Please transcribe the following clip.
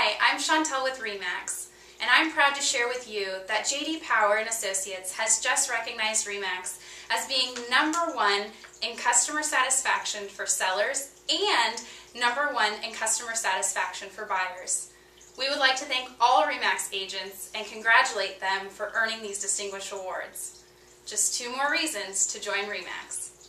Hi, I'm Chantel with RE/MAX, and I'm proud to share with you that J.D. Power and Associates has just recognized RE/MAX as being #1 in customer satisfaction for sellers and #1 in customer satisfaction for buyers. We would like to thank all RE/MAX agents and congratulate them for earning these distinguished awards. Just 2 more reasons to join RE/MAX.